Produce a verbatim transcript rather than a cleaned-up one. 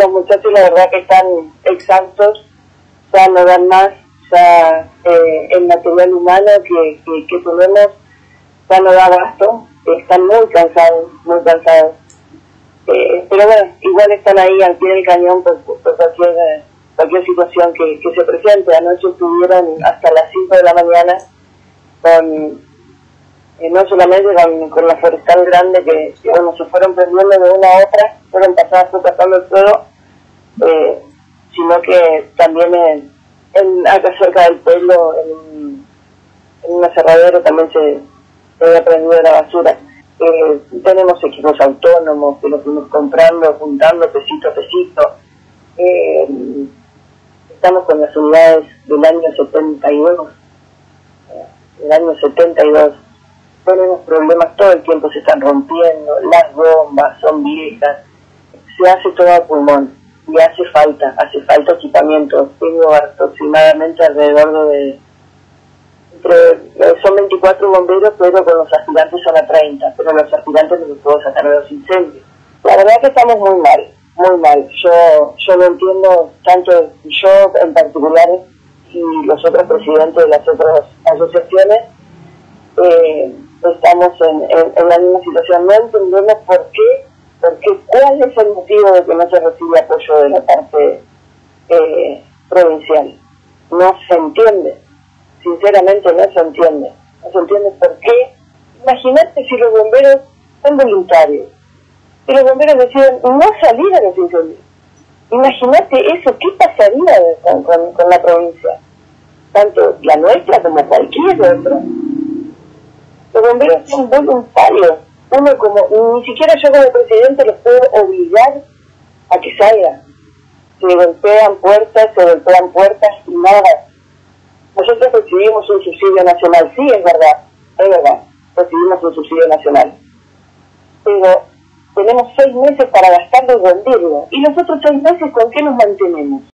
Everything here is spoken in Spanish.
los muchachos la verdad que están exhaustos, ya no dan más, ya eh, el material humano que, que, que tenemos ya no da abasto, están muy cansados, muy cansados. Eh, pero bueno, igual están ahí al pie del cañón por, por cualquier, cualquier situación que, que se presente. Anoche estuvieron hasta las cinco de la mañana con, eh, no solamente con, con la forestal grande que, que bueno, se fueron prendiendo de una a otra, fueron pasadas por pasando el fuego, eh, sino que también en, en, acá cerca del pueblo, en, en un aserradero también se, se había prendido la basura. Eh, tenemos equipos autónomos que los fuimos comprando, juntando pesito a pesito. Eh, estamos con las unidades del año setenta y dos. Eh, del año setenta y dos. Tenemos problemas, todo el tiempo se están rompiendo, las bombas son viejas, se hace todo a pulmón y hace falta, hace falta equipamiento. Tengo aproximadamente alrededor de Entre, son veinticuatro bomberos, pero con los aspirantes son a treinta, pero los aspirantes no los puedo sacar de los incendios. La verdad que estamos muy mal, muy mal. Yo yo no entiendo, tanto yo en particular y los otros presidentes de las otras asociaciones, eh, estamos en, en, en la misma situación. No entendemos por qué, por qué, cuál es el motivo de que no se recibe apoyo de la parte eh, provincial. No se entiende. Sinceramente no se entiende, no se entiende por qué. Imagínate si los bomberos son voluntarios, si los bomberos deciden no salir a los incendios. Imagínate eso, ¿qué pasaría con, con, con la provincia? Tanto la nuestra como cualquier otra. Los bomberos son voluntarios, uno como, ni siquiera yo como presidente los puedo obligar a que salgan. Se golpean puertas, se golpean puertas y nada. Nosotros recibimos un subsidio nacional, sí, es verdad, es verdad, recibimos un subsidio nacional. Pero tenemos seis meses para gastarlo y rendirlo. ¿Y los otros seis meses con qué nos mantenemos?